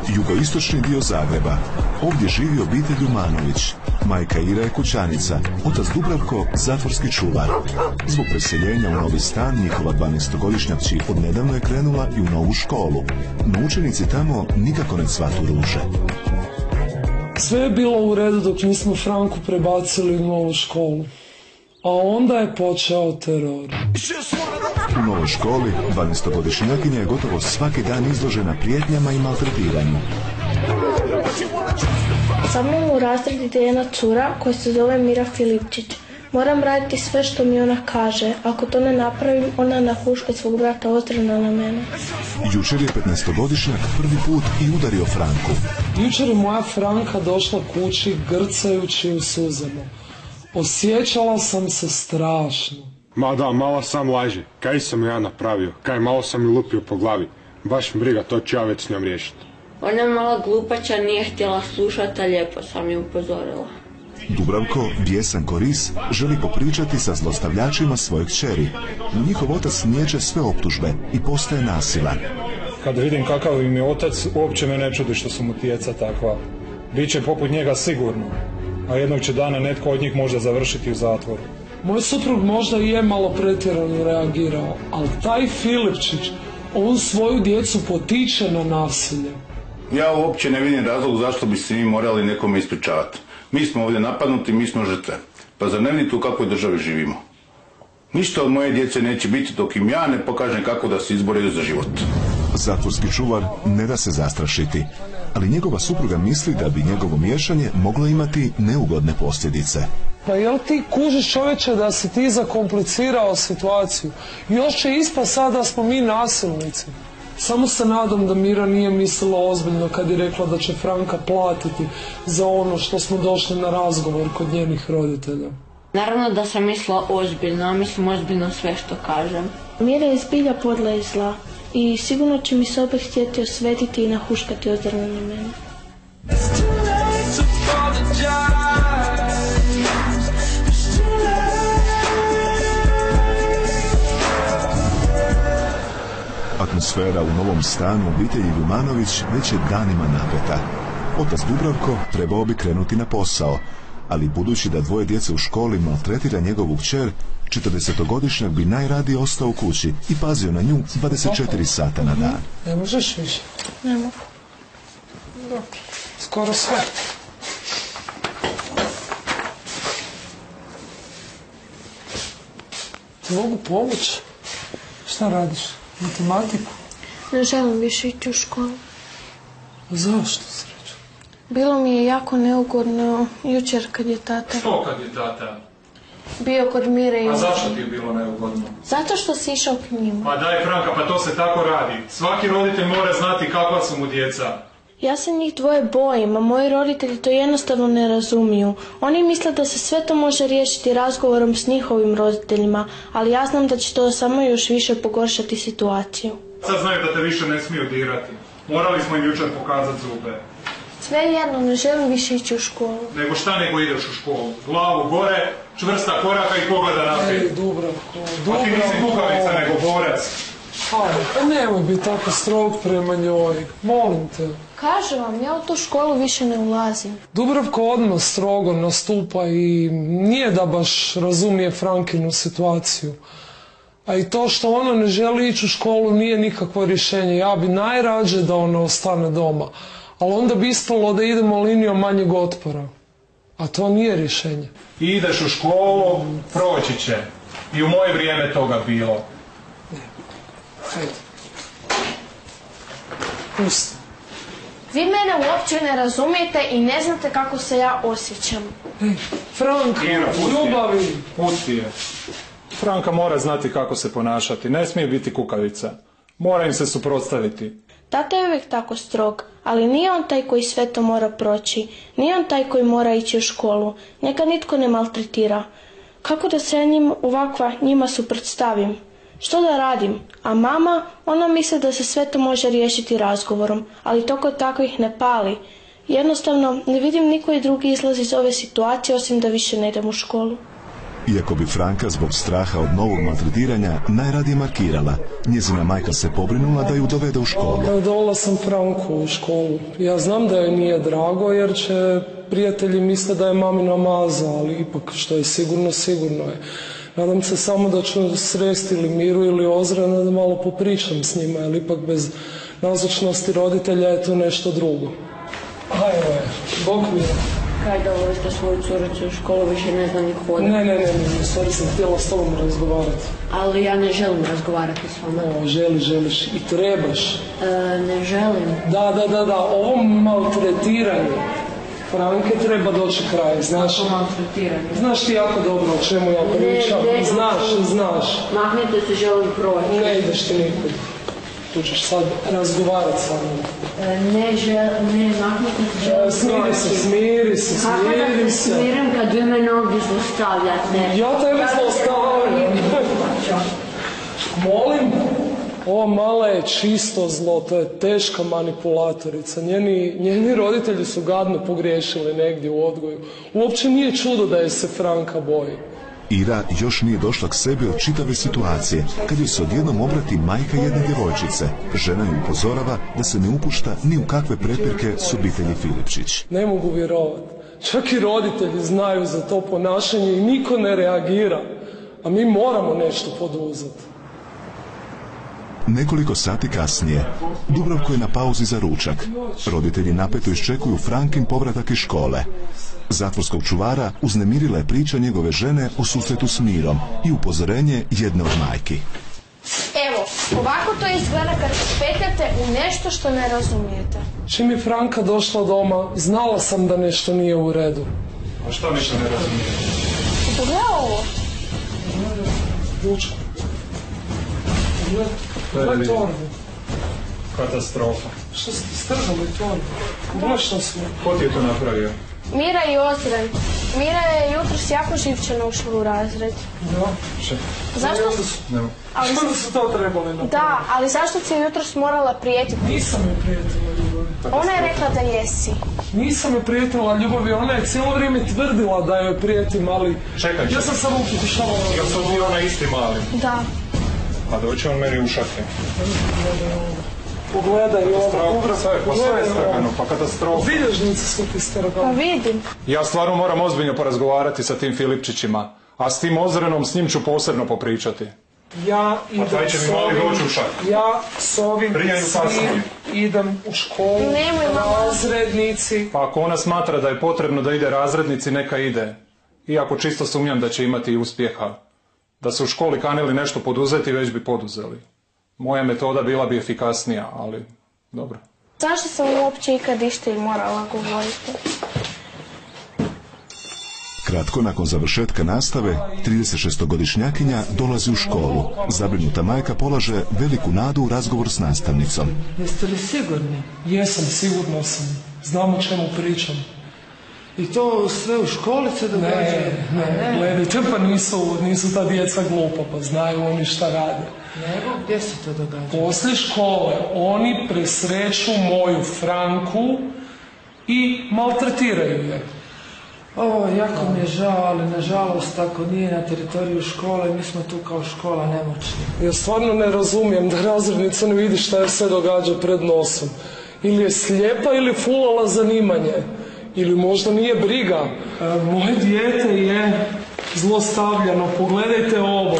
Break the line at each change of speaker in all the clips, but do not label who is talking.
jugoistočni dio Zagreba. Ovdje živi obitelj Jumanović. Majka Ira je kućanica, otac Dubravko zatvorski čuvar. Zbog preseljenja u novi stan njihova 12-godišnja kći odnedavno je krenula i u novu školu. No učenici tamo nikako ne cvatu ruže.
Sve je bilo u redu dok nismo Franku prebacili u novu školu. A onda je počeo teror.
U novoj školi 12-godišnjakinja je gotovo svaki dan izložena prijetnjama i maltretiranju.
Samo u razred ide jedna cura koja se zove Mira Filipčić. Moram raditi sve što mi ona kaže. Ako to ne napravim, ona nahuška svog brata Ozrana na mene.
Jučer je 15-godišnjak prvi put i udario Franku.
Jučer je moja Franka došla kući grcajući u suzama. Osjećala sam se strašno.
Ma da, malo sam laži. Kaj sam ja napravio? Kaj malo sam mi lupio po glavi? Baš mi briga, to ću ja već s njom riješiti.
Ona je mala glupača, nije htjela slušati, a lijepo sam ju upozorila.
Dubravko, bijesan ko ris, želi popričati sa zlostavljačima svojeg kćeri. No njihov otac niječe sve optužbe i postaje nasilan.
Kad vidim kakav im je otac, uopće me ne čudi što su mu djeca takva. Biće poput njega sigurno, a jednog će dana netko od njih možda završiti u zatvoru.
Moj suprug možda i je malo pretjerano reagirao, ali taj Filipčić, on svoju djecu potiče na nasilje.
Ja uopće ne vidim razlog zašto bi se mi morali nekome ispričavati. Mi smo ovdje napadnuti, mi smo žrtve. Pa zar ne vidite u kakvoj državi živimo? Ništa od moje djece neće biti dok im ja ne pokažem kako da se izbore za život.
Zatvorski čuvar ne da se zastrašiti, ali njegova supruga misli da bi njegovo miješanje moglo imati neugodne posljedice.
Pa jel ti kužiš, čovječe, da si ti zakomplicirao situaciju? Još će ispast sada da smo mi nasilnici. Samo se nadam da Mira nije mislila ozbiljno kad je rekla da će Franka platiti za ono što smo došli na razgovor kod njenih roditelja.
Naravno da sam mislila ozbiljno, a mislim ozbiljno sve što kažem.
Mira je zbilja podla i zla i sigurno će mi se opet htjeti osvetiti i nahuškati Ozrana na mene.
Atmosfera u novom stanu obitelji Jumanović već je danima napeta. Otac Dubravko trebao bi krenuti na posao, ali budući da dvoje djece u školi maltretira njegovu kćer, 40-godišnjak bi najradije ostao u kući i pazio na nju 24 sata na dan.
Ne možeš više?
Ne mogu.
Skoro sve. Mogu pomoći? Šta radiš? Matematiku?
Ne želim više ići u školu.
Zašto, srećo?
Bilo mi je jako neugodno jučer kad je tata...
Što kad je tata?
Bio kod Mire i...
A zašto ti je bilo neugodno?
Zato što si išao k njima.
Ma daj Franka, pa to se tako radi. Svaki roditelj mora znati kakva su mu djeca.
Ja se njih dvoje bojim, a moji roditelji to jednostavno ne razumiju. Oni misle da se sve to može riješiti razgovorom s njihovim roditeljima, ali ja znam da će to samo još više pogoršati situaciju.
Sad znaju da te više ne smiju dirati. Morali smo im jučer pokazati zube.
Svejedno, ne želim više ići u školu.
Nego šta nego ideš u školu? Glavu gore, čvrsta koraka i pogleda naprijed.
Ej, Dubravko.
A ti nisi kukavica nego borac.
Pa nemoj biti tako strog prema njoj. Molim te.
Kažem vam, ja u tu školu više ne ulazim.
Dubravko odmah strogo nastupa i nije da baš razumije Frankinu situaciju. A i to što ona ne želi ići u školu nije nikakvo rješenje. Ja bi najrađe da ona ostane doma. Ali onda bi ispalo da idemo linijom manjeg otpora. A to nije rješenje.
Ideš u školu, proći će. I u moje vrijeme toga bilo.
Hajde. Pusti.
Vi mene uopće ne razumijete i ne znate kako se ja osjećam.
Ej, Franka, ljubavi.
Pusti je. Franka mora znati kako se ponašati. Ne smije biti kukavica. Mora im se suprotstaviti.
Tata je uvijek tako strog, ali nije on taj koji sve to mora proći. Nije on taj koji mora ići u školu. Njega nitko ne maltretira. Kako da se ja ovakva njima suprotstavim? Što da radim? A mama, ona misli da se sve to može riješiti razgovorom, ali to kod takvih ne pali. Jednostavno, ne vidim nikoji drugi izlaz iz ove situacije osim da više ne idem u školu.
Iako bi Franka zbog straha od novog maltretiranja najradije markirala, njezina majka se pobrinula da ju dovede u školu.
Dovela sam Franku u školu. Ja znam da joj nije drago jer će prijatelji misle da je mamina maza, ali ipak što je sigurno, sigurno je. Nadam se samo da ću sresti ili Miru ili Ozrana da malo popričam s njima, jer ipak bez nazočnosti roditelja je to nešto drugo. Ajmo je, Bog mi je.
Kaj dovolite svoju curicu u školu, više ne zna ni hodati?
Ne, u stvari sam htjela s tobom razgovarati.
Ali ja ne želim razgovarati s vama.
No, želiš i trebaš.
Ne želim.
Da, ovo maltretiranje Franke treba doći kraj, znaš.
Kako maltretiranje?
Znaš ti jako dobro o čemu ja pričam. Znaš.
Maknite se, želim proći.
Ne ideš ti nikud. Tu ćeš sad razgovarati sa mnom.
Ne, maknite se, želim proći.
Smiri se.
Kako da se smirim kad vi mene ovdje zlostavljate?
Ja tebe zlostavljam. Molim? Ova mala je čisto zlo, to je teška manipulatorica. Njeni roditelji su gadno pogriješili negdje u odgoju. Uopće nije čudo da je se Franka boji.
Ira još nije došla k sebi od čitave situacije, kad joj se odjednom obrati majka jedne djevojčice. Žena ju upozorava da se ne upušta ni u kakve prepirke s obitelji Filipčić.
Ne mogu vjerovati. Čak i roditelji znaju za to ponašanje i niko ne reagira. A mi moramo nešto poduzeti.
Nekoliko sati kasnije, Dubravko je na pauzi za ručak. Roditelji napeto iščekuju Frankin povratak iz škole. Zatvorskog čuvara uznemirila je priča njegove žene o susretu s Mirom i upozorenje jedne od majki.
Evo, ovako to izgleda kad se petljate u nešto što ne razumijete.
Čim je Franka došla doma, znala sam da nešto nije u redu.
A što ništa ne razumijete?
Pogledaj ovo.
Ručak. Gledaj torbu.
Katastrofa.
Što ste stržali torbu? Gledaj što smo.
Ko ti je to napravio?
Mira i Ozren. Mira je jutros jako živčano ušla u razred.
Da.
Zašto?
Što su to trebali napraviti?
Da, ali zašto si jutros morala prijetiti?
Nisam je prijetila ljubavi.
Ona je rekla da jesi.
Nisam je prijetila ljubavi, ona je cijelo vrijeme tvrdila da joj prijetim, ali...
Čekaj.
Ja sam samo pokušavala...
Jel sam bio ona isti mali?
Da.
A doći on meni u šake.
Pogledaj ovo.
Pa sve je strgano, pa katastrofa.
Bilježnice su ti strgane.
Pa vidim.
Ja stvarno moram ozbiljno porazgovarati sa tim Filipčićima, a s tim Ozrenom s njim ću posebno popričati.
Ja idem s ovim svim idem u školu, razrednici.
Pa ako ona smatra da je potrebno da ide razrednici, neka ide. Iako čisto sumnjam da će imati uspjeha. Da se u školi kanili nešto poduzeti, već bi poduzeli. Moja metoda bila bi efikasnija, ali dobro.
Zašto sam uopće ikad išta i morala govoriti?
Kratko nakon završetka nastave, 36-godišnjakinja dolazi u školu. Zabrinuta majka polaže veliku nadu u razgovor s nastavnicom.
Jeste li sigurni?
Jesam, sigurno sam. Znam o čemu pričam.
I to sve u školi se događa?
Ne, gledajte, pa nisu ta djeca glupa, pa znaju oni šta rade.
Nego, gdje se to događa?
Poslije škole oni presreću moju Franku i maltretiraju je.
Ovo, jako mi je žao, ali nažalost ako nije na teritoriju škole, mi smo tu kao škola nemoćni.
Ja stvarno ne razumijem da razrednica ne vidi šta je sve događa pred nosom. Ili je slijepa ili fulala zanimanje. Ili možda nije briga. Moje dijete je zlostavljano. Pogledajte ovo.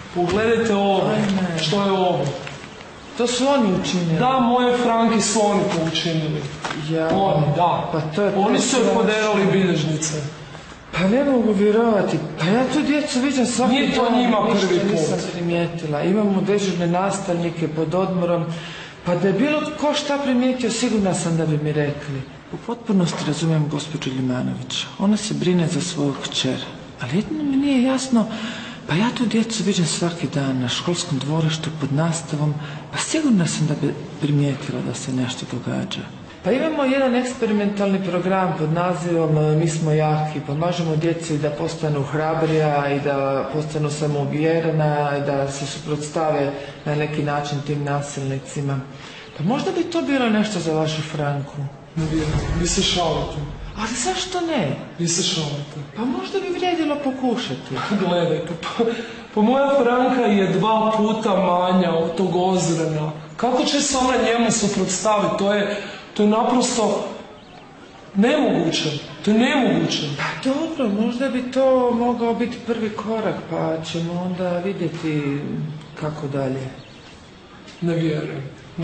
Što je ovo?
To su oni učinili?
Da, moje Franki su oni to učinili. Oni, da.
Pa
oni su joj poderali bilježnice.
Pa ne mogu vjerovati. Pa ja tu djecu vidim svaki dan.
Nije to njima prvi put.
Nisam primijetila. Imamo dežurne nastavnike pod odmorom. Pa da je bilo ko šta primijetio, sigurna sam da bi mi rekli. U potpunosti razumijem gospođu Ljimanović. Ona se brine za svoju kćer. Ali jedino mi nije jasno, pa ja tu djecu vidim svaki dan na školskom dvorištu pod nastavom, pa sigurna sam da bi primijetila da se nešto događa. Pa imamo jedan eksperimentalni program pod nazivom Mi smo jaki. Pomažemo djeci da postanu hrabrija i da postanu samouvjerena i da se suprotstave na neki način tim nasilnicima. Pa možda bi to bilo nešto za vašu Franku.
Ne vjerujem, vi se šalite.
Ali zašto ne?
Vi se šalite.
Pa možda bi vrijedilo pokušati.
Gledajte, pa moja Franka je 2 puta manja od tog Ozrena. Kako će se ona njemu suprotstaviti? To je naprosto nemoguće. To je nemoguće.
Pa dobro, možda bi to mogao biti prvi korak, pa ćemo onda vidjeti kako dalje.
Ne vjerujem.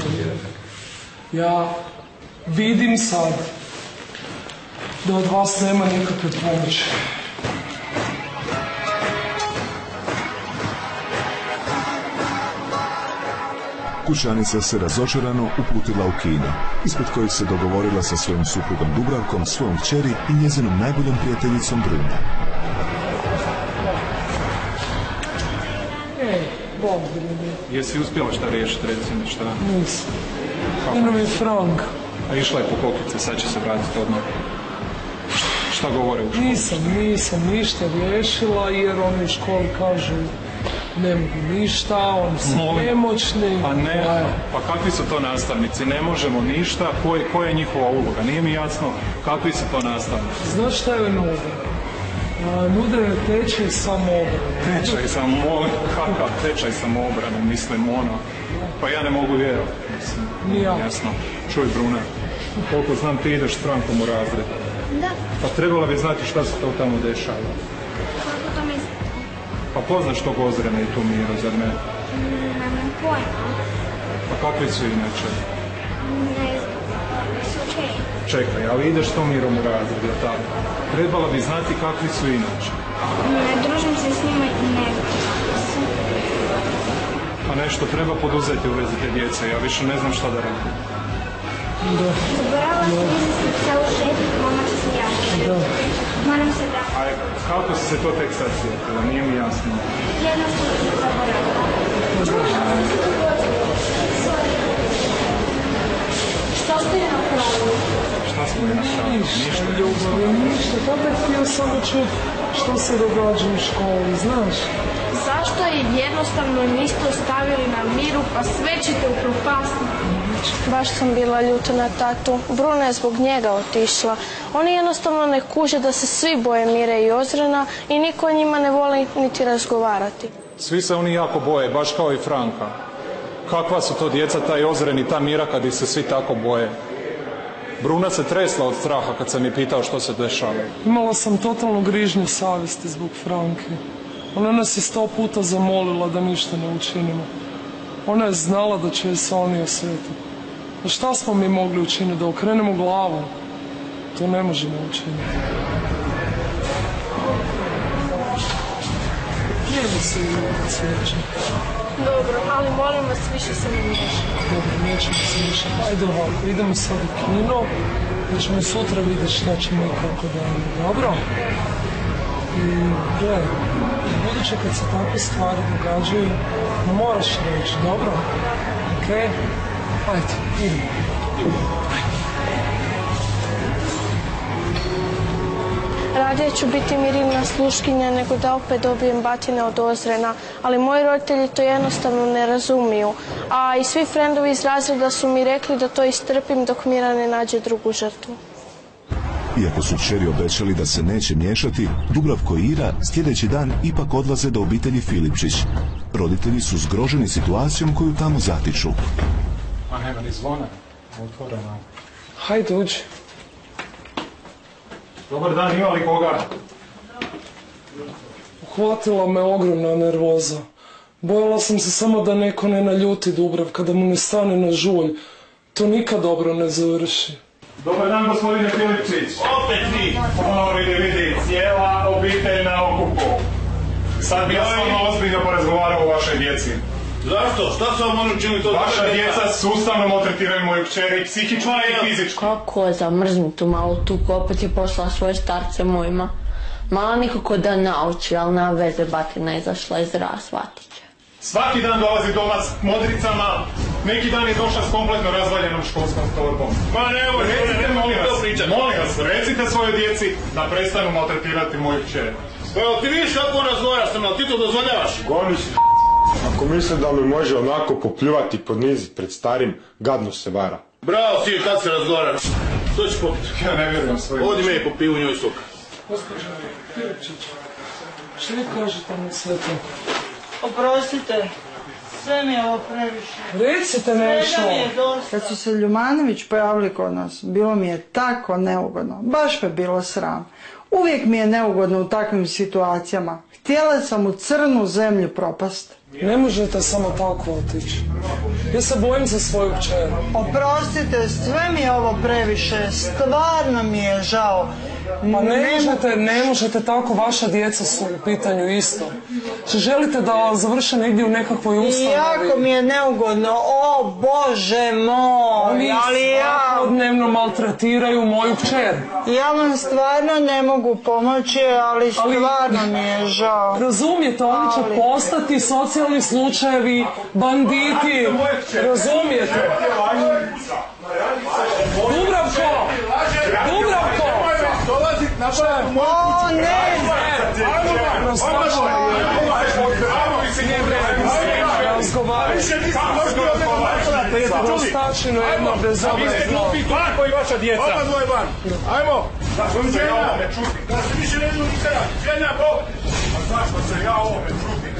Ja vidim sad da od vas nema nikakve pomoći.
Kućanica se razočarano uputila u kino, ispred kojih se dogovorila sa svojim suprugom Dubravkom, svojom kćeri i njezinom najboljom prijateljicom Brunom.
Bog mi.
Jesi uspjela šta riješiti, reci mi šta?
Nisam. Ino mi je Franka.
A išla je po kokice, sad će se vratiti odmah. Šta govore u školi?
Nisam ništa riješila jer oni u školi kažu ne mogu ništa, oni su nemoćni.
Pa ne, pa kakvi su to nastavnici? Ne možemo ništa, koja je njihova uloga? Nije mi jasno kakvi su to nastavnici.
Znaš šta je nude? Nude je tečaj samoobrane.
Tečaj samoobrane? Kakav tečaj samoobrane? Mislim, pa ja ne mogu vjerovati.
Nija.
Jasno. Čuj, Bruna, koliko znam ti ideš s Frankom u razred.
Da.
Pa trebala bi znati šta se to tamo dešava.
Kako to mislite?
Pa poznaš tog Ozrena i tu Miru, zar ne?
Nemam pojma.
Pa kakvi su inače?
Ne znam, su okej.
Čekaj, ali ideš s tom Mirom u razred, je tako? Trebala bi znati kakvi su inače.
Ne družim se s njima i ne znam.
A nešto treba poduzeti u vezi te djece, ja više ne znam šta da radim.
Zaboravila sam izmisliti celu šetnju, mama će se javiti. Moram se da...
A kako si se to tek sad sjetila? Nije mi jasno.
Jednostavno sam zaboravila. Šta ste je napravili?
Šta smo je napravili?
Ništa, ljubavi, ništa. Tako je htio samo čuti što se događa u školi, znaš?
Zašto je jednostavno niste ostavili na miru, pa sve ćete upropastiti?
Baš sam bila ljuta na tatu. Bruna je zbog njega otišla. Oni jednostavno ne kuže da se svi boje Mire i Ozrena i niko o njima ne voli niti razgovarati.
Svi se oni jako boje, baš kao i Franka. Kakva su to djeca, taj Ozren i ta Mira, kad ih se svi tako boje? Bruna se tresla od straha kad sam je pitao što se dešava.
Imala sam totalnu grižnju savjesti zbog Franke. Ona nas je 100 puta zamolila da ništa ne učinimo. Ona je znala da će se oni osvetiti. A šta smo mi mogli učiniti? Da okrenemo glavu? To ne možemo učiniti. Nijemo se i svijeće.
Dobro, ali molim vas, više se ne miješati.
Dobro, nećemo se više. Ajde ovako, idemo sad u kino, da ćemo sutra vidjeti šta ćemo i kako dalje. Dobro? I gledaj, buduće kad se takve stvari događaju, moraš reći, dobro? Okej? Ajde, idemo.
Radije ću biti Mirina sluškinja nego da opet dobijem batine od Ozrena, ali moji roditelji to jednostavno ne razumiju. A i svi frendovi iz razreda su mi rekli da to istrpim dok Mira ne nađe drugu žrtvu.
Iako su kćeri obećali da se neće miješati, Dubravko i Ira sljedeći dan ipak odlaze do obitelji Filipčić. Roditelji su zgroženi situacijom koju tamo zatiču.
A nema ni zvona, otvoreno.
Hajde, uđi.
Dobar dan, ima li koga?
Uhvatila me ogromna nervoza. Bojala sam se samo da neko ne naljuti Dubravka, da mu ne stane na žulj. To nikad dobro ne završi.
Dobar dan, gospodine Filipčić.
Opet ti!
O, vidi, cijela obitelj na okupu. Sad bi ja s vama ozbiljno porazgovarao o vašoj djeci.
Zašto? Šta su vam oni učinili to?
Vaša djeca sustavno maltretiraju moju kćeri, psihički i fizički.
Kako zamrznu tu malo tu, opet je poslala svoje starce mojima. Mala nikako da nauči, ali na veze batina je izašla iz shvatit će.
Svaki dan dolazi doma s modricama, neki dan je došla s kompletno razvaljenom školskom torbom.
Ma ne,
Recite, molim vas, recite svojoj djeci da prestanu maltretirati moju kćer.
Evo, ti vidiš kako on razgovara s nama, ti to dozvoljavaš?
Goni si.
Ako misli da me može onako popljuvati i poniziti pred starim, gadno se vara.
Bravo, sin, kad se razgovaraš? Što ćeš popiti?
Ja ne vjerujem svojim.
Odi me i popiju u njoj soka.
Gospođo Pirčić, što vi kažete na sve to?
Oprostite, sve mi je ovo previše.
Recite nešto.
Svega mi je dosta.
Kad su se Ljumanović pojavili kod nas, bilo mi je tako neugodno. Baš me bilo sram. Uvijek mi je neugodno u takvim situacijama. Htjela sam u crnu zemlju propast.
Ne možete samo tako otići. Ja se bojim za svoju kćer.
Oprostite, sve mi je ovo previše. Stvarno mi je žao.
Pa ne možete tako, vaša djeca su u pitanju isto. Što želite da završe negdje u nekakvoj ustanovi?
Jako mi je neugodno, o Bože moj,
Oni svakodnevno maltretiraju moju kćer.
Ja vam stvarno ne mogu pomoći, ali stvarno mi je žao.
Razumijete, oni će postati socijalni slučajevi, banditi, razumijete? Dubravko! Dubravko!
O, ne!
Prostačino jedno bezobrazno.
Kako i vaša djeca? Oba dvoje van. Ajmo! Da se više ne idu nikada. Žena, bo! Zašto se ja ovome čutim?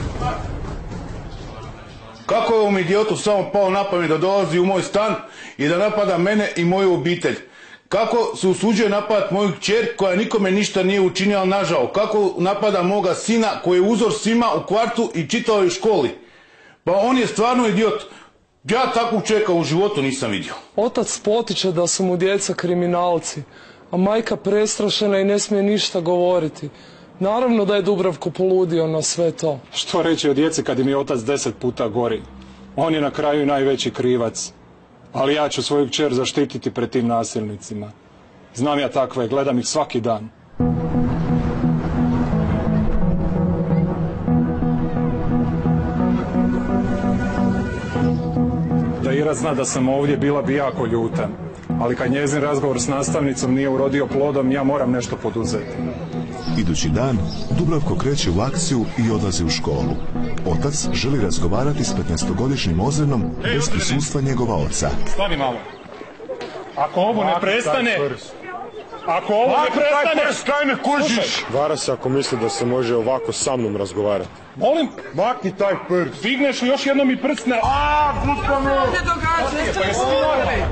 Kako je ovom idiotu samo pao na pamet da dolazi u moj stan i da napada mene i moju obitelj? Kako se usuđuje napadati moju kćer koja nikome ništa nije učinila nažao? Kako napada moga sina koji je uzor svima u kvartu i čitavoj školi? Pa on je stvarno idiot. Ja takvog čovjeka u životu nisam vidio.
Otac potiče da su mu djeca kriminalci, a majka prestrašena i ne smije ništa govoriti. Naravno da je Dubravko poludio na sve to.
Što reći o djeci kad im je otac 10 puta gori? On je na kraju najveći krivac. Ali ja ću svoju kćer zaštititi pred tim nasilnicima. Znam ja takve, gledam ih svaki dan. Da Ira zna da sam ovdje, bila bi jako ljuta. Ali kad njezin razgovor s nastavnicom nije urodio plodom, ja moram nešto poduzeti.
Idući dan, Dubravko kreće u akciju i odlazi u školu. Otac želi razgovarati s 15-godišnjim Ozrenom bez prisustva njegova oca.
Stani malo. Ako ovo ne prestane... Ako ovo ne prestane...
Kaj me kužiš? Vara se ako misli da se može ovako sa mnom razgovarati.
Molim?
Makni taj prst.
Digneš li još jednom i prst na...
Pušta me!
Pa jesi ti normalni?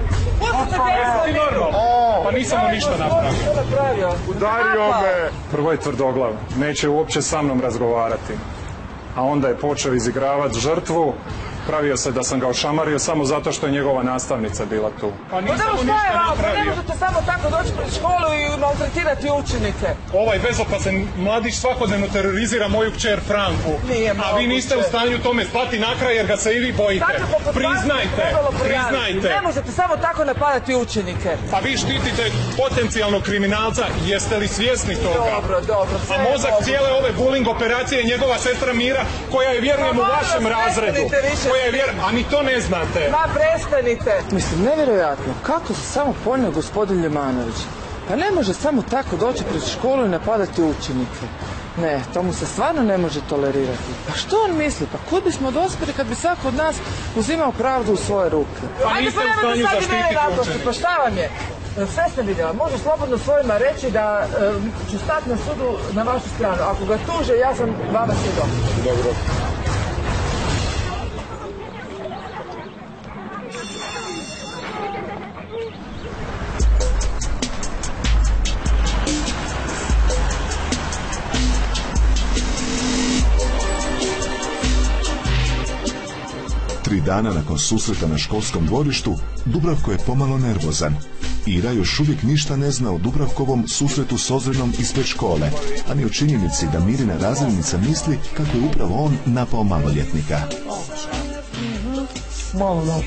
Pa nisam mu ništa napravio.
Udario me!
Prvo je tvrdoglav, neće uopće sa mnom razgovarati. A onda je počeo izigravati žrtvu, pravio se da sam ga ošamario samo zato što je njegova nastavnica bila tu.
Pa nisam mu ništa napravio.
Ne možete samo tako doći pred školu i maltretirati učenike.
Ovaj bezopasan mladić svakodnevno terorizira moju kćer Franku. A vi niste u stanju tome stati na kraj jer ga se i vi bojite. Priznajte.
Ne možete samo tako napadati učenike.
A vi štitite potencijalnog kriminalca, jeste li svjesni toga?
Dobro.
A mozak cijele ove bullying operacije je njegova sestra Mira, koja je, vjerujem, u vašem razredu. A ni to ne znate.
Ma prestanite. Mislim, nevjerojatno, kako se samo ponio gospodin Ljumanović. Pa ne može samo tako doći pred školu i napadati učenike. Ne, to mu se stvarno ne može tolerirati. Pa što on misli? Pa kud bismo dospjeli kad bi svako od nas uzimao pravdu u svoje ruke?
Pa niste u stanju zaštititi učenike.
Pa šta vam je? Sve sam vidjela. Može slobodno svojima reći da ću stati na sudu na vašu stranu. Ako ga tuže, ja sam vama svjedok.
Dobro.
Tri dana nakon susreta na školskom dvorištu, Dubravko je pomalo nervozan. Ira još uvijek ništa ne zna o Dubravkovom susretu s Ozrenom ispred škole, a ni o činjenici da Mirina razrednica misli kako je upravo on napao maloljetnika.
Malo da.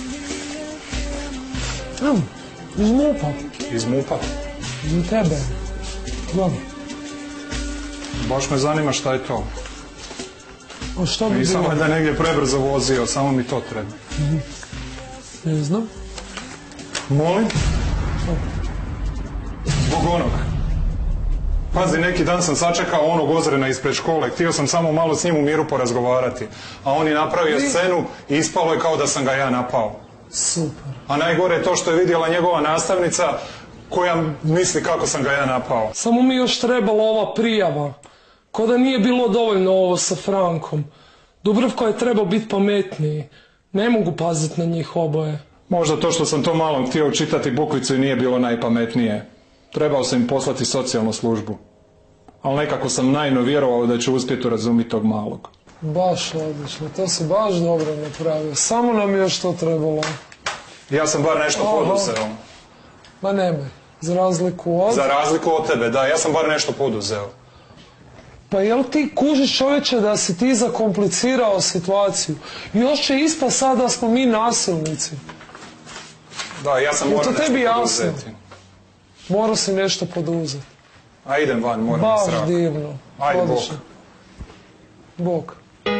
Iz MUP-a.
Iz MUP-a?
Iz tebe. Dobro.
Baš me zanima šta je to.
A što bi
Nisam
bilo?
da je negdje prebrzo vozio, samo mi to treba.
Ne znam.
Molim? Zbog onog. Pazi, neki dan sam sačekao onog Ozrena ispred škole, htio sam samo malo s njim u miru porazgovarati, a on je napravio scenu i ispalo je kao da sam ga ja napao.
Super.
A najgore je to što je vidjela njegova nastavnica koja misli kako sam ga ja napao.
Samo mi još trebala ova prijava. Ko da nije bilo dovoljno ovo sa Frankom. Dubravko je trebao biti pametniji. Ne mogu paziti na njih oboje.
Možda to što sam to malom htio učitati bukvicu i nije bilo najpametnije. Trebao sam im poslati socijalnu službu. Ali nekako sam naivno vjerovao da će uspjeti razumjeti tog malog.
Baš odlično, to si baš dobro napravio. Samo nam je još to trebalo.
Ja sam bar nešto poduzeo.
Ma nemoj, za razliku od...
Za razliku od tebe, da, ja sam bar nešto poduzeo.
Pa jel ti kužiš, čovječe, da si ti zakomplicirao situaciju? Još će ispast sad da smo mi nasilnici.
Da, ja sam morao nešto poduzeti.
Morao si nešto poduzeti.
A idem van, moram
baš
srak.
Baš divno.
Ajde, Bog.
Bog.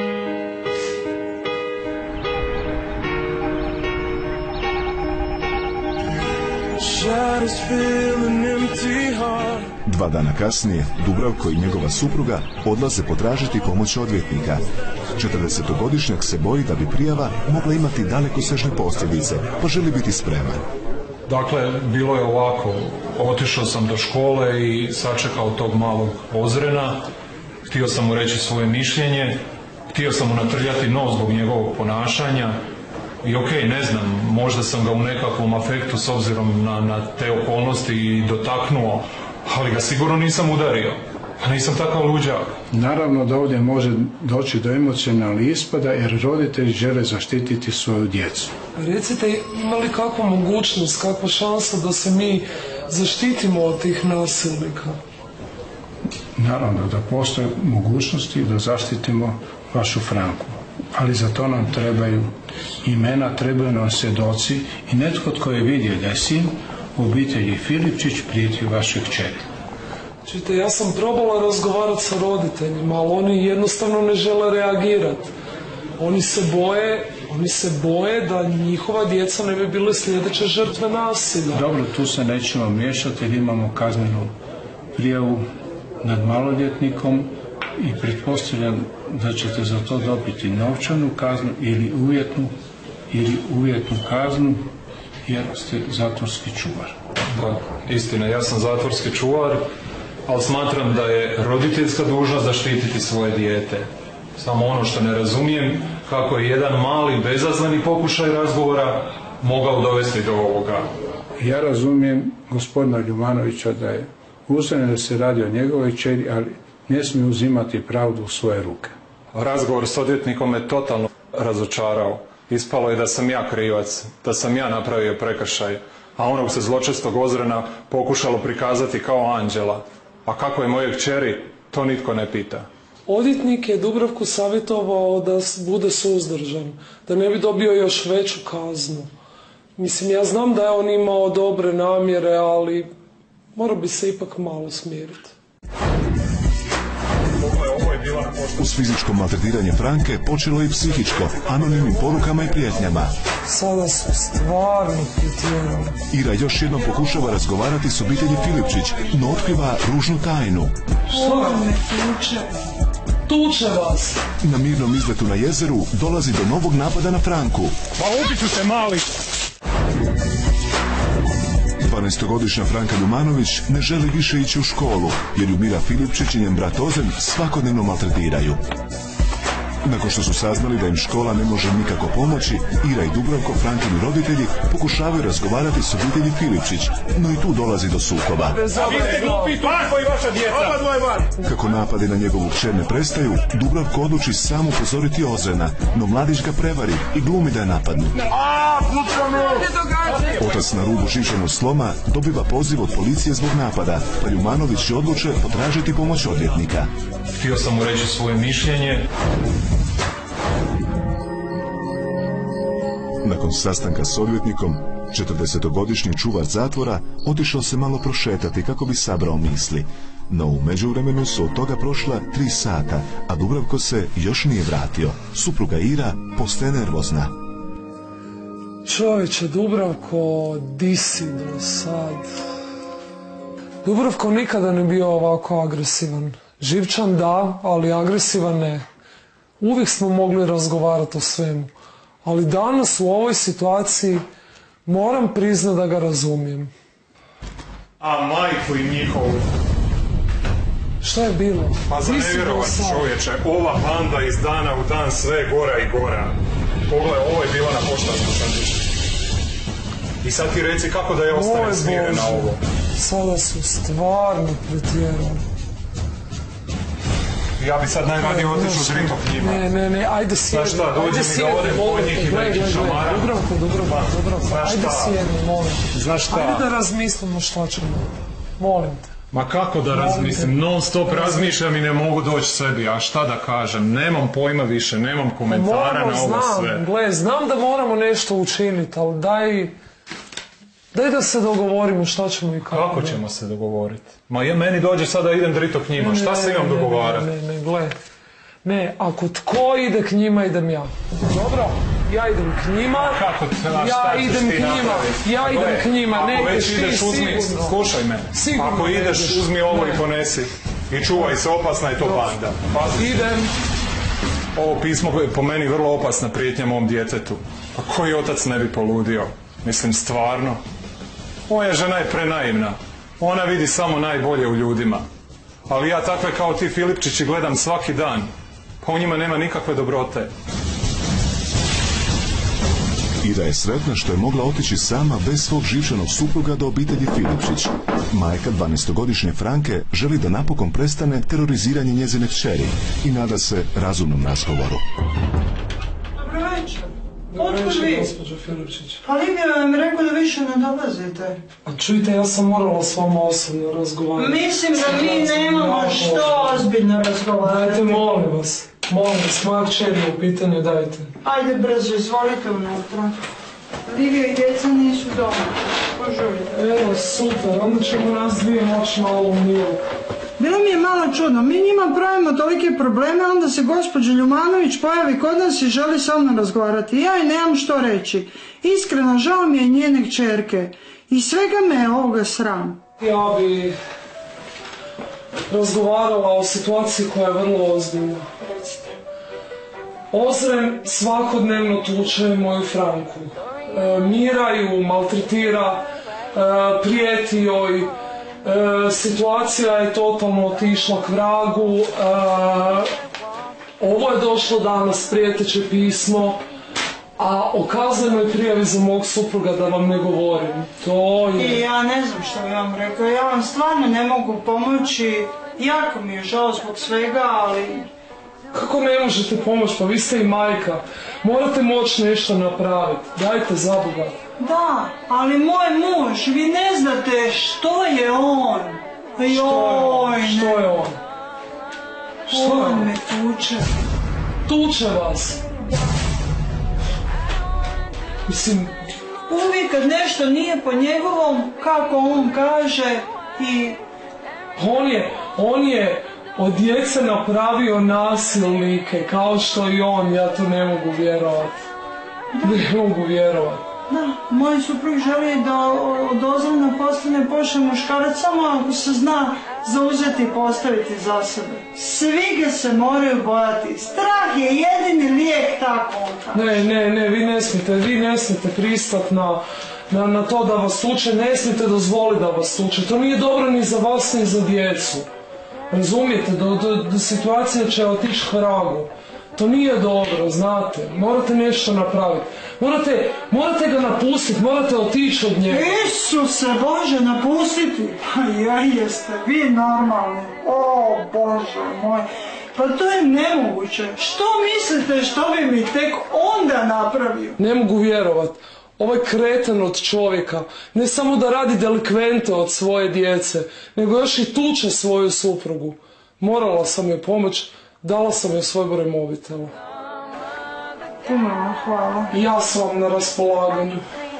Dva dana kasnije, Dubravko i njegova supruga odlaze potražiti pomoć odvjetnika. 40-godišnjak se boji da bi prijava mogla imati dalekosežne posljedice, pa želi biti spreman.
Dakle, bilo je ovako. Otišao sam do škole i sačekao tog malog Ozrena. Htio sam mu reći svoje mišljenje. Htio sam mu natrljati nos zbog njegovog ponašanja. I okej, ne znam, možda sam ga u nekakvom afektu s obzirom na te okolnosti i dotaknuo, ali ga sigurno nisam udario. Nisam takav luđak.
Naravno da ovdje može doći do emocionalnih ispada jer roditelji žele zaštititi svoju djecu.
Recite, ima li kakva mogućnost, kakva šansa da se mi zaštitimo od tih nasilnika?
Naravno da postoje mogućnosti da zaštitimo vašu Franku, ali za to nam trebaju imena, trebaju nam svjedoci i netko tko je vidio da je sin u obitelji Filipčić prijetio vašoj kćeri.
Čujte, ja sam probala razgovarati sa roditeljima, ali oni jednostavno ne žele reagirati. Oni se boje da njihova djeca ne bi bile sljedeće žrtve nasilja.
Dobro, tu se nećemo miješati jer imamo kaznenu prijavu nad maloljetnikom i pretpostavljam da ćete za to dobiti novčanu kaznu ili uvjetnu kaznu jer ste zatvorski čuvar.
Da, istina, ja sam zatvorski čuvar, ali smatram da je roditeljska dužnost zaštititi svoje dijete. Samo ono što ne razumijem, kako je jedan mali bezazleni pokušaj razgovora mogao dovesti do ovoga.
Ja razumijem gospodina Ljubanovića da je uzmano da se radi o njegovoj kćeri, ali ne smije uzimati pravdu u svoje ruke.
Razgovor s odvjetnikom me totalno razočarao. Ispalo je da sam ja krivac, da sam ja napravio prekršaj, a onog se zločestog Ozrena pokušalo prikazati kao anđela. A kako je moje kćeri, to nitko ne pita.
Odvjetnik je Dubravku savjetovao da bude suzdržan, da ne bi dobio još veću kaznu. Mislim, ja znam da je on imao dobre namjere, ali mora bi se ipak malo smiriti.
Uz fizičko maltretiranje Franke počelo i psihičko, anonimnim porukama i prijetnjama.
Sada su stvarno pretjerali.
Ira još jednom pokušava razgovarati s obitelji Filipčić, no otkriva ružnu tajnu.
Ovo me tuče vas.
Na mirnom izletu na jezeru dolazi do novog napada na Franku.
Pa upiću se, mali!
12-godišnja Franka Ljumanović ne želi više ići u školu, jer ju Mira Filipčić i njen brat Ozren svakodnevno maltretiraju. Nakon što su saznali da im škola ne može nikako pomoći, Ira i Dubravko, Frankini roditelji, pokušavaju razgovarati s obitelji Filipčić, no i tu dolazi do sukoba.
A vi ste glupi, Franko i vaša djeca!
Kako napadi na njegovu kćer ne prestaju, Dubravko odluči sam upozoriti Ozrena, no mladić ga prevari i glumi da je napadnut. Otac na rubu živčanog sloma dobiva poziv od policije zbog napada, pa Ljumanović odluče potražiti pomoć odvjetnika.
Htio sam mu reći svoje mišljenje.
Nakon sastanka s odvjetnikom, 40-godišnji čuvar zatvora otišao se malo prošetati kako bi sabrao misli. No u međuvremenu su od toga prošla 3 sata, a Dubravko se još nije vratio. Supruga Ira postaje nervozna.
Čovječe, Dubravko, di si do sad? Dubravko nikada ne bio ovako agresivan. Živčan da, ali agresivan ne. Uvijek smo mogli razgovarati o svemu. Ali danas u ovoj situaciji moram priznati da ga razumijem.
A majku i njihovu.
Šta je bilo?
Pa za nevjerovati čovječe, ova banda iz dana u dan sve gora i gora. Pogledaj, ovo je bila na poštanskom sandučiću. I sad ti reci kako da je ostane smirena ovo.
Sada su stvarno pretjerali.
Ja bi sad najradije otišao zrito k njima.
Ne, ajde sjedi.
Znaš šta, dođi mi da odem po njih i da ih šamaram.
Dubravko, ajde sjedi, molim.
Znaš šta?
Ajde da razmislimo šta ćemo. Molim te.
Ma kako da razmislim, non stop razmišljam i ne mogu doći sebi, a šta da kažem, nemam pojma više, nemam komentara na ovo sve.
Znam da moramo nešto učiniti, ali daj da se dogovorimo šta ćemo i kako.
Kako ćemo se dogovoriti? Ma meni dođe sada da idem drito k njima, šta se imam dogovarati?
Ne, ako tko ide k njima, idem ja. Dobro? Ja idem k njima, ja idem k njima,
ako već ideš uzmi, slušaj me, ako ideš uzmi ovo i ponesi i čuvaj se, opasna je to banda.
Idem.
Ovo pismo je po meni vrlo opasna prijetnja mom djetetu. Pa koji otac ne bi poludio? Mislim, stvarno. Moja žena je prenaivna. Ona vidi samo najbolje u ljudima. Ali ja takve kao ti Filipčići gledam svaki dan. Pa u njima nema nikakve dobrote.
Ida je sretna što je mogla otići sama bez svog živčanog supruga do obitelji Filipčić. Majka 12-godišnje Franke želi da napokon prestane teroriziranje njezine kćeri i nada se razumnom razgovoru.
Dobro večer.
Otkud vi? Gospođo Filipčić.
Pa Livija vam rekao da više ne dolazite.
A čujte, ja sam morala s vama osobno razgovarati.
Mislim da mi nemamo što ozbiljno razgovarati.
Dajte, molim vas, moja kćer je u pitanju, dajte.
Ajde brzo, izvolite unutra. Livija i djeca nisu doma. Požurite.
Evo, super, onda ćemo nas dvije moći malo u miru.
Bilo mi je malo čudno, mi njima pravimo tolike probleme, onda se gospođa Ljumanović pojavi kod nas i želi sa mnom razgovarati. Ja i nemam što reći. Iskreno, žao mi je njene kćerke. I svega me je ovoga sram.
Ja bi razgovarala o situaciji koja je vrlo ozbiljna. Ozren svakodnevno tuče moju Franku. Mira ju, maltretira, prijeti joj. Situacija je totalno otišla k vragu. Ovo je došlo danas, prijeteće pismo, a o kaznenoj prijavi za mog supruga da vam ne govorim. To je...
I ja ne znam što bi vam rekao, ja vam stvarno ne mogu pomoći, jako mi je žao zbog svega, ali...
Kako ne možete pomoći, pa vi ste i majka, morate moći nešto napraviti, dajte za Boga.
Da, ali moj muž, vi ne znate što je on.
Što je on?
On me tuče.
Tuče vas? Mislim...
Uvijek kad nešto nije po njegovom, kako on kaže i...
On je od djece napravio nasilnike, kao što i on, ja to ne mogu vjerovati. Ne mogu vjerovati.
Da, moj suprug želi da od Ozrena postane pošten muškarac samo ako se zna zauzeti i postaviti za sebe. Svi ga se moraju bojati. Strah je jedini lijek tako.
Ne, vi ne smijete pristati na to da vas tuče, ne smijete dozvoliti da vas tuče. To nije dobro ni za vas ni za djecu. Razumijete, do situacija će otići k vragu. To nije dobro, znate, morate nešto napraviti. Morate ga napustiti, morate otići od njega.
Isuse Bože, napustiti? Ja jeste, vi normalni. O Bože moj, pa to je nemoguće. Što mislite što bi mi tek onda napravio?
Ne mogu vjerovat. Ovaj kreten od čovjeka ne samo da radi delikvente od svoje djece, nego još i tuče svoju suprugu. Morala sam joj pomoći, dala sam joj svoj broj mobitela.
Puno, hvala.
Ja sam vam na raspolaganju.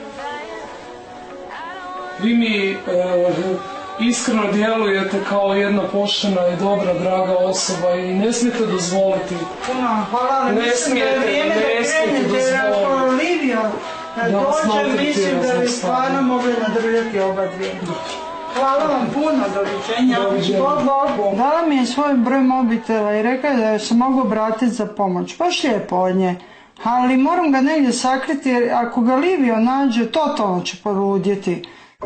Vi mi iskreno djelujete kao jedna poštena i dobra, draga osoba i ne smijete dozvoliti.
Puno, hvala, ali mislim da je vrijeme da krenete, ako Livija dođe, mislim da bi stvarno mogli nadrljati oba dvije. Hvala vam puno, doviđenja. Dala mi je svoj broj mobitela i rekla da joj se mogu obratiti za pomoć. Baš lijepo od nje. Ali moram ga negdje sakriti jer ako ga Livio nađe, totalno će poludjeti.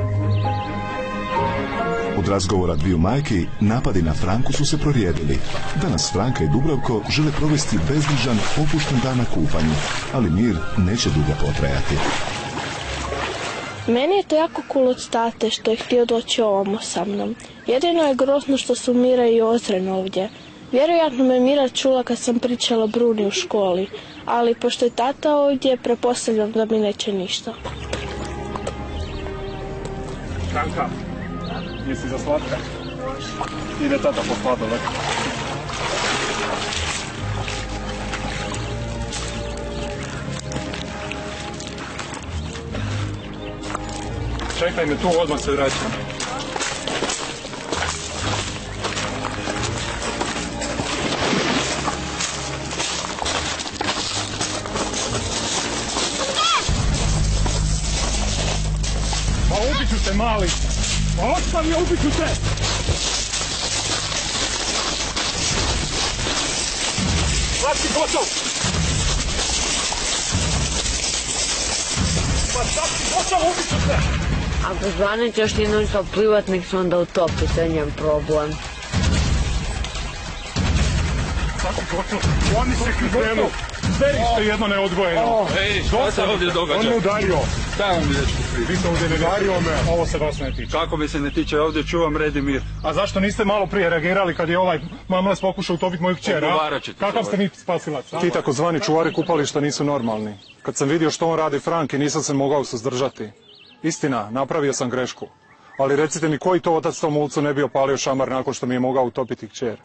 Od razgovora dviju majki, napadi na Franku su se prorijedili. Danas Franka i Dubravko žele provesti bezbrižan, opušten dan na kupanju, ali mir neće dugo potrajati.
Meni je to jako cool od tate što je htio doći ovamo sa mnom. Jedino je grozno što su Mira i Ozren ovdje. Vjerojatno me Mira čula kad sam pričala Bruni u školi, ali pošto je tata ovdje, pretpostavljam da mi neće ništa.
Franka, jesi za slatka? Ide tata po sladoled. Čekaj me tu, odmah se vraćam.
Pa ubit ću te, mali! Pa ostavi, ubit ću te! Slatki gotov! Pa slatki gotov, ubit ću te!
Ako zvanete još jednom kao privatnik se onda utopite, njem problem.
Slatki gotov, oni se krenu! Zverište jedno neodgojeno!
Ej, šta se ovdje događa?
On me udario!
Šta vam bi dečko?
Vi ste ovdje ne udario me, ovo se vas ne tiče.
Kako mi se ne tiče, ovdje čuvam red i mir.
A zašto niste malo prije reagirali kad je ovaj mamles pokušao utopiti moju kćer, a?
Odgovarat ćete.
Kakav ste vi spasilac?
Ti takozvani čuvari kupališta nisu normalni. Kad sam vidio što on radi Franki, nisam se mogao suzdržati. Istina, napravio sam grešku. Ali recite mi, koji to otac tom ulcu ne bi opalio šamar nakon što mi je mogao utopiti kćer?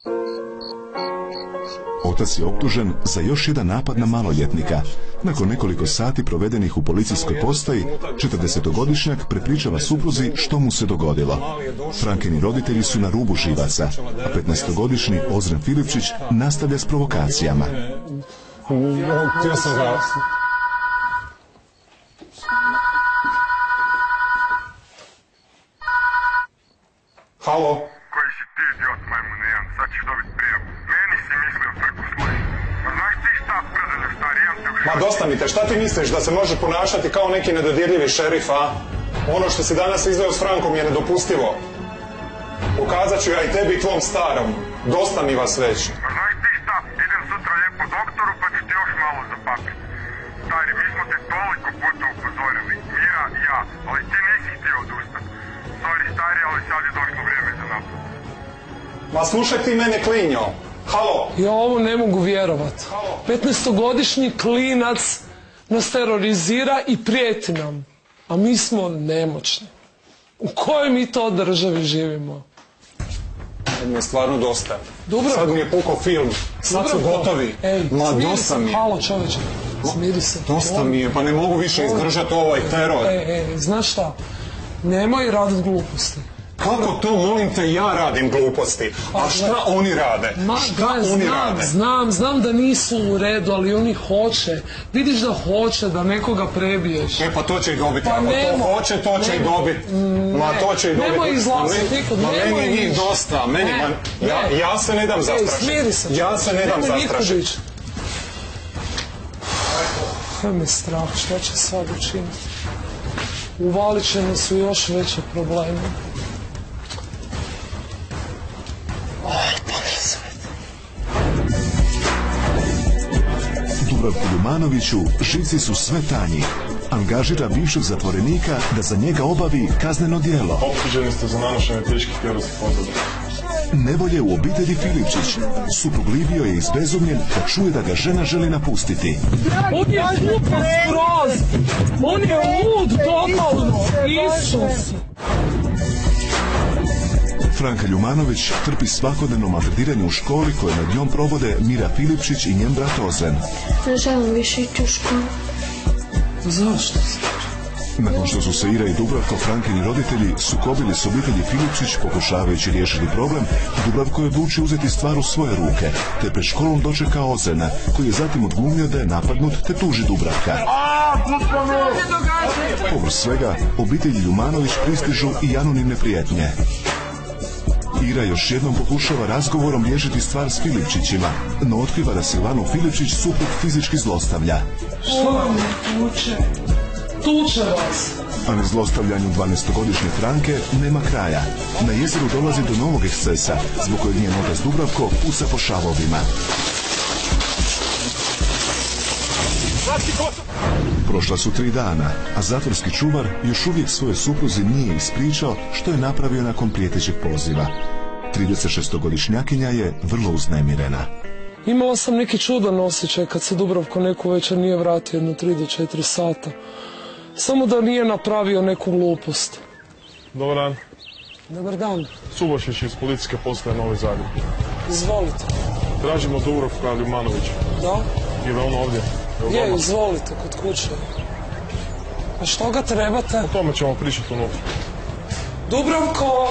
Otac je optužen za još jedan napad na maloljetnika. Nakon nekoliko sati provedenih u policijskoj postaji, 40-godišnjak prepričava supruzi što mu se dogodilo. Frankini roditelji su na rubu živaca, a 15-godišnji Ozren Filipčić nastavlja s provokacijama.
Htio sam ga... Halo?
Koji si ti idiot, majmune jedan, sad ćeš dobit prijavu. Meni si mislio frku svoju. Pa znaš ti šta, predalju stari, imam te u šaku.
Ma dosta mi te, šta ti misliš, da se može ponašati kao neki nedodirljivi šerif, a? Ono što si danas izveo s Frankom je nedopustivo. Pokazat ću ja i tebi i tvom starom. Dosta mi vas već.
Pa znaš ti šta, idem sutra lijepo doktoru pa ću ti još malo zapapiti. Stari, mi smo te toliko puta upozorili, Mira i ja, ali ti nisi htio odustati. Sorry stari, ali sad je došlo vrijeme za napad.
Ma slušaj ti mene, klinjo. Halo?
Ja ovo ne mogu vjerovat. 15-godišnji klinac nas terorizira i prijeti nam. A mi smo nemoćni. U kojoj mi to državi živimo?
Sad mi je stvarno dosta.
Dubravko.
Sad mi je pukao film. Sad su gotovi.
Ej,
ma
smiri
dosta
se.
mi je.
Halo čovječe, smiri se.
Dosta mi je, pa ne mogu više izdržati ovaj teror.
Znaš šta? Nemoj raditi gluposti.
Kako to, molim te, ja radim gluposti? A šta oni rade?
Znam da nisu u redu, ali oni hoće. Vidiš da hoće da nekoga prebiješ.
E pa to će i dobiti, ako to hoće, to će i dobiti. Ma to će i dobiti.
Nemoj izlaziti nikud, nemoj
meni njih dosta, ja se ne dam zastrašiti.
Smiri se.
Ja se ne dam zastrašiti.
Sve me strah, što će sad učiniti? Uvalit će nas u još veće probleme.
Dubravku Ljumanoviću živci su sve tanji. Angažira bivšeg zatvorenika da za njega obavi kazneno djelo.
Optuženi ste za nanošenje teških tjelesnih ozljeda.
Nevolje u obitelji Filipčić. Suprug Livio je izbezumljen kad čuje da ga žena želi napustiti.
On je glupo skroz! On je lud totalno! Isus!
Franka Ljumanović trpi svakodnevno maltretiranje u školi koje nad njom provode Mira Filipčić i njen brat Ozren.
Ne želim više ići u školu.
Zašto?
Nakon što su se Ira i Dubravko, Frankini roditelji, sukobili s obitelji Filipčić pokušavajući riješiti problem, Dubravko je odlučio uzeti stvar u svoje ruke, te pred školom dočekao Ozrena, koji je zatim odglumio da je napadnut te tuži Dubravka. Povrh svega, obitelji Ljumanović pristižu i anonimne prijetnje. Ira još jednom pokušava razgovorom riješiti stvar s Filipčićima, no otkriva da Silvanu Filipčić suprug fizički zlostavlja.
Što vam je tuče? Tuče vas!
A na zlostavljanju 12-godišnje Franke nema kraja. Na jezeru dolazi do novog ekscesa, zbog kojeg njen otac Dubravko puca po šavovima. Prošla su 3 dana, a zatvorski čuvar još uvijek svoje supruzi nije ispričao što je napravio nakon prijetećeg poziva. 36-godišnjakinja je vrlo uznemirena.
Imala sam neki čudan osjećaj kad se Dubravko neku večer nije vratio jedno 3 do 4 sata. Samo da nije napravio neku glupost.
Dobar dan.
Dobar dan.
Subašić iz policijske postaje Novi Zagreb.
Izvolite.
Tražimo Dubravka Ljumanovića.
Da?
Je li on ovdje?
Je, izvolite, kod kuće. A što ga trebate?
O tome ćemo pričati unutra.
Dubravko!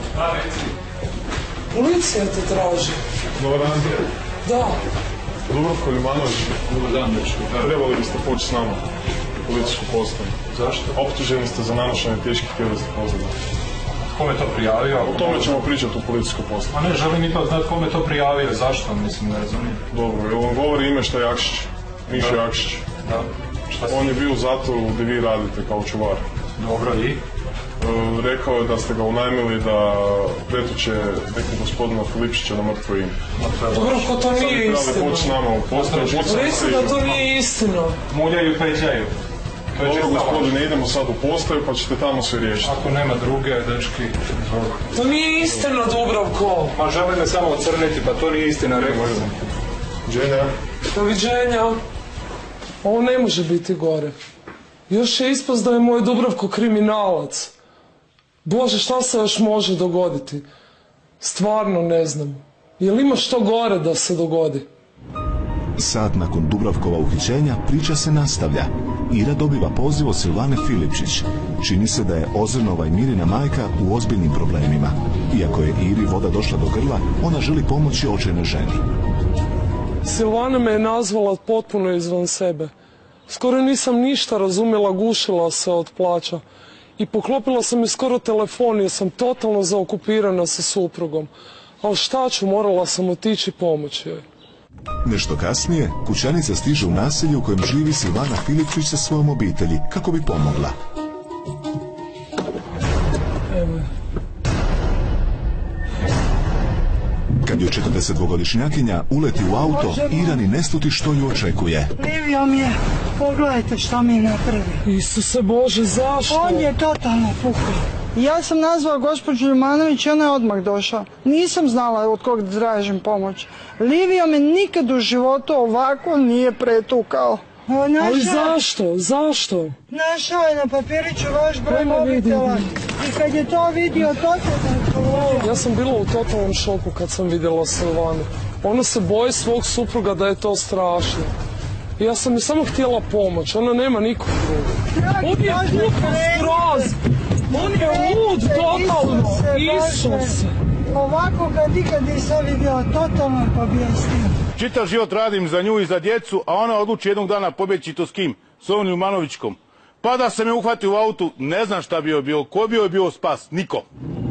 Policija te traži.
Dobar dan.
Da.
Dubravko Ljumanović.
Dobar dan, dečko.
Trebali biste poći s nama u policijsku postaju.
Zašto?
Optuženi ste za nanošenje teških tjelesnih ozljeda.
Kome je to prijavio?
O tome ćemo pričati u policijskoj postaju.
A ne, želim ipak znati kome je to prijavio. Zašto? Mislim, ne razumijem.
Dobro, jel vam govori ime šta Jakšić? Mišo Jakšić.
Da.
On je bio u zatvoru gdje vi radite kao čuvar.
Dobro, i?
Rekao je da ste ga unajmili da pretuče nekog gospodina Filipčića na mrtvo ime.
Dubravko, to nije istina.
Trebali poći s nama u postaju.
Recite da to nije istina.
Muljaju i peđaju.
Dobro, gospodine, idemo sad u postaju pa ćete tamo sve riješiti.
Ako nema druge, dečki, izvolite.
To nije istina, Dubravko.
Ma žele me samo ocrniti, pa to nije istina, rekao sam.
Doviđenja.
Doviđenja. Ovo ne može biti gore. Još je ispast da je moj Dubravko kriminalac. Bože, šta se još može dogoditi? Stvarno ne znam. Je li ima što gore da se dogodi?
Sat nakon Dubravkova uhićenja priča se nastavlja. Ira dobiva poziv od Silvane Filipčić. Čini se da je Ozrenova i Mirina majka u ozbiljnim problemima. Iako je Iri voda došla do grla, ona želi pomoći očajnoj ženi.
Silvana me je nazvala potpuno izvan sebe. Skoro nisam ništa razumjela, gušila se od plaća. I poklopila sam je skoro telefon jer sam totalno zaokupirana sa suprugom. Ali šta ću, morala sam otići pomoći joj.
Nešto kasnije, kućanica stiže u naselje u kojem živi Silvana Filipčić sa svojom obitelji, kako bi pomogla.
Evo.
Kad joj 42-godišnjakinja uleti u auto, Ira ni ne sluti što ju očekuje.
Livio mi je, pogledajte što mi je napravio.
Isuse Bože, zašto?
On je totalno pukao. Ja sam nazvala gospođu Ljumanović i ona je odmah došla. Nisam znala od kog da tražim pomoć. Livio me nikad u životu ovako nije pretukao.
Ali zašto? Zašto?
Našao je na papiriću vaš broj mobitela i kad je to vidio,
Ja sam bila u totalnom šoku kad sam vidjela Silvanu. Ona se boji svog supruga da je to strašno. Ja sam mi samo htjela pomoć, ona nema nikog drugog. On je lud skroz! On je lud totalno! Isuse!
Ovako ga nikad nisam vidjela, totalno je pobijestio.
Čitav život radim za nju i za djecu, a ona odluči jednog dana pobjeći to s kim? S ovom Ljumanovićkom. Pa da se me uhvati u autu, ne znam šta bi joj bio, ko bi joj bio spas, niko.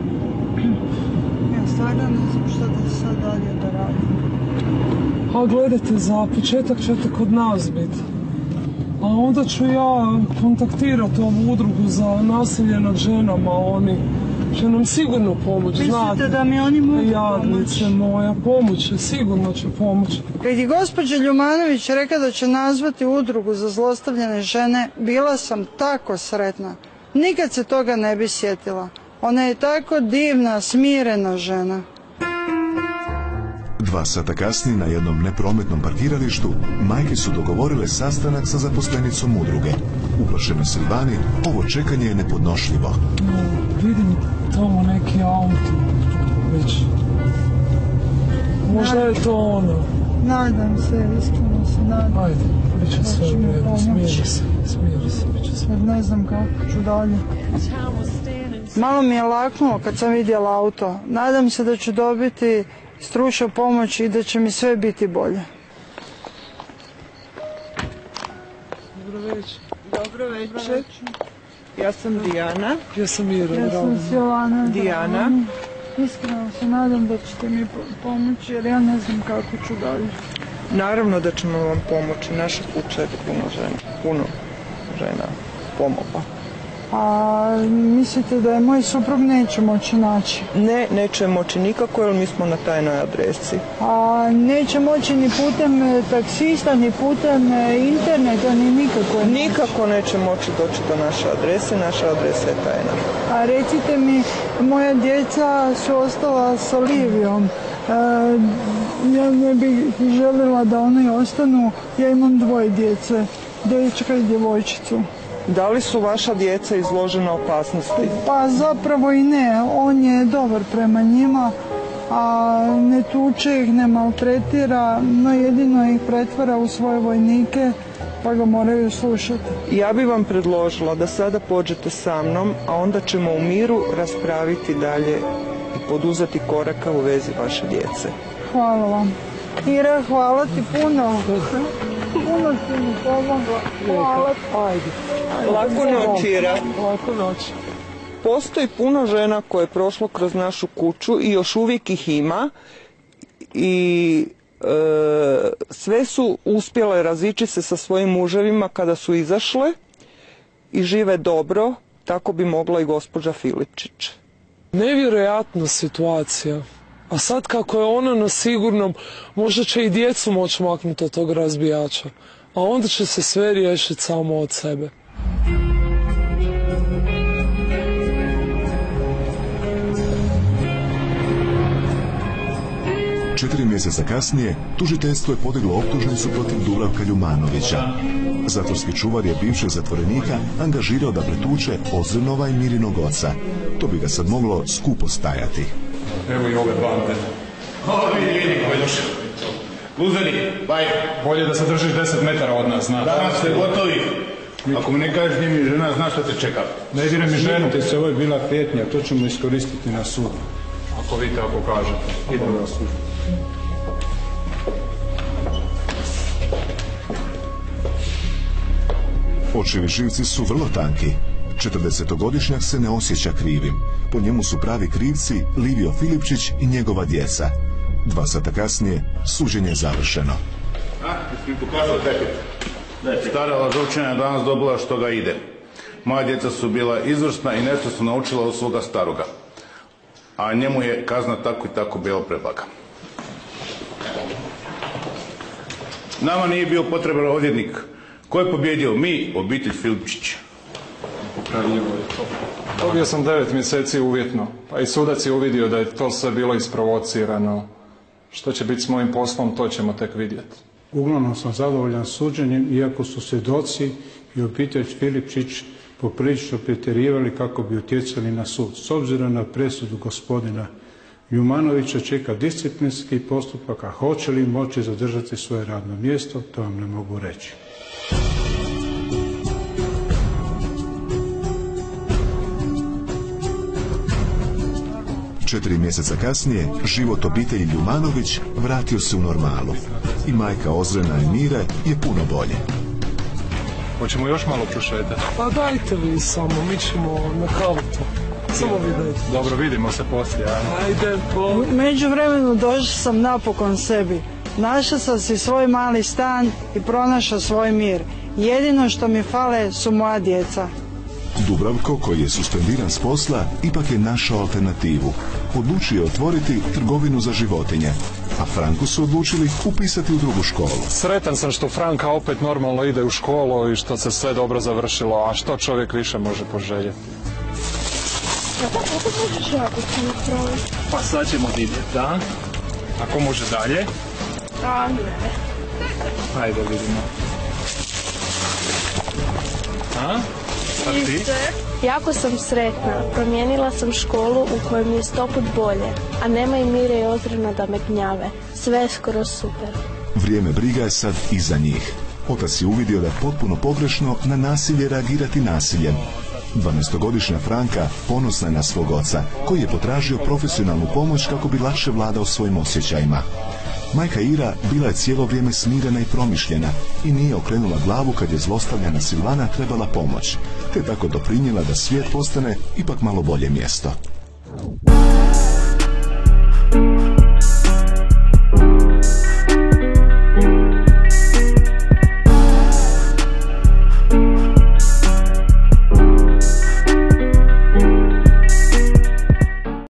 Ja stvarno ne znam šta da sad dalje da radim.
A gledajte, za početak ćete kod nas biti. A onda ću ja kontaktirati ovu udrugu za nasilje nad ženama, oni će nam sigurno pomoći, znate.
Mislite da mi oni mogu pomoći?
Jadnice moja, pomoće, sigurno će pomoći.
Kad je gospođa Ljumanović rekla da će nazvati udrugu za zlostavljane žene, bila sam tako sretna. Nikad se toga ne bi sjetila. Ona je tako divna, smirena žena.
2 sata kasnije na jednom neprometnom parkiralištu majke su dogovorile sastanak sa zaposlenicom udruge. Uplašenoj Silvani ovo čekanje je nepodnošljivo.
Vidim tamo neki auto već. Možda je to ono.
Nadam se, iskreno se nadam.
Ajde, bit će sve u redu, smiri se, bit će
Sad ne znam kako ću dalje. Malo mi je laknulo kad sam vidjela auto. Nadam se da ću dobiti stručnu pomoć i da će mi sve biti bolje.
Dobro večer.
Dobro večer. Ja sam Dijana.
Ja sam Mira.
Ja sam Silana.
Dijana.
Iskreno se nadam da ćete mi pomoći jer ja ne znam kako ću dalje.
Naravno da ćemo vam pomoći. Naša kuća je puno žena pomogla.
A mislite da je moj suprug neće moći naći?
Ne, neće moći nikako jer mi smo na tajnoj adresi.
A neće moći ni putem taksista, ni putem interneta, ni nikako?
Nikako neće moći doći do naše adrese, naša adresa je tajna.
A recite mi, moja djeca su ostala s Olivijom. Ja ne bih željela da oni ostanu, ja imam 2 djece, dečka i djevojčicu.
Da li su vaša djeca izložena opasnosti?
Pa zapravo i ne, on je dobar prema njima, a ne tuče ih, ne maltretira, no jedino ih pretvara u svoje vojnike, pa ga moraju slušati.
Ja bih vam predložila da sada pođete sa mnom, a onda ćemo u miru raspraviti dalje i poduzeti koraka u vezi vaše djece.
Hvala vam. Ira, hvala ti puno. Puno si mi pomogla. Hvala.
Ajde.
Laku noć, Ira.
Laku noć.
Postoji puno žena koje je prošlo kroz našu kuću i još uvijek ih ima i sve su uspjele razići se sa svojim muževima kada su izašle i žive dobro, tako bi mogla i gospođa Filipčić.
Nevjerojatna situacija. A sad kako je ona na sigurnom, možda će i djecu moći maknuti od tog razbijača. A onda će se sve riješiti samo od sebe.
Četiri mjeseca kasnije, tužiteljstvo je podiglo optužnicu protiv Dubravka Ljumanovića. Zatvorski čuvar je bivšeg zatvorenika angažirao da pretuče Ozrenova i Mirinog oca. To bi ga sad moglo skupo stajati.
Evo i ove bande.
Vidi ko je došao. Luzeri, baj.
Bolje da se držiš 10 metara od nas, znaš.
Danas ste gotovi. Ako mi ne kažeš gdje mi je žena, znaš šta te čeka.
Ne dire mi ženu.
Smijete se, ovo je bila prijetnja, to ćemo iskoristiti na sudu.
Ako vi tako kažete.
Idemo na sud.
Očevi živci su vrlo tanki. 40-godišnjak se ne osjeća krivim. Po njemu su pravi krivci Livio Filipčić i njegova djeca. 2 sata kasnije suđenje je završeno.
Jesi mi pokazao teket? Stara lažovčina je danas dobila što ga ide. Moja djeca su bila izvrsna i nešto su naučila od svoga staroga. A njemu je kazna tako i tako bila preblaga. Nama nije bio potreban odvjetnik. Ko je pobjedio? Mi, obitelj Filipčić.
Popravljivo je to. Dobio sam 9 mjeseci uvjetno, pa i sudac je uvidio da je to sve bilo isprovocirano. Što će biti s mojim poslom, to ćemo tek vidjeti.
Uglavnom sam zadovoljan suđenjem, iako su svjedoci i obitelj Filipčić poprilično pretjerivali kako bi utjecali na sud. S obzirom na presudu gospodina Ljumanovića čeka disciplinski postupak, a hoće li moći zadržati svoje radno mjesto, to vam ne mogu reći.
Četiri mjeseca kasnije, život obitelji Ljumanović vratio se u normalu. I majka Ozrena i Mire je puno bolje.
Hoćemo još malo prošetati?
Pa dajte vi samo, mi ćemo na kavicu. Samo vidjeti.
Dobro, vidimo se poslije.
Ajde,
U međuvremenu došla sam napokon sebi. Našla sam si svoj mali stan i pronašao svoj mir. Jedino što mi fale su moja djeca.
Dubravko, koji je suspendiran s posla, ipak je našao alternativu. Odlučio je otvoriti trgovinu za životinje, a Franku su odlučili upisati u drugu školu.
Sretan sam što Franka opet normalno ide u školu i što se sve dobro završilo, a što čovjek više može poželjeti. Pa sad ćemo vidjeti, da? Ako može dalje?
A ne.
Ajde vidimo. A?
Jako sam sretna. Promijenila sam školu u kojoj mi je 100 put bolje, a nema i Mire i Ozrena da me gnjave. Sve je skoro super.
Vrijeme briga je sad iza njih. Otac je uvidio da je potpuno pogrešno na nasilje reagirati nasiljem. 12-godišnja Franka ponosna je na svog oca, koji je potražio profesionalnu pomoć kako bi lakše vladao svojim osjećajima. Majka Ira bila je cijelo vrijeme smirena i promišljena i nije okrenula glavu kad je zlostavljana Silvana trebala pomoć, te tako doprinijela da svijet postane ipak malo bolje mjesto.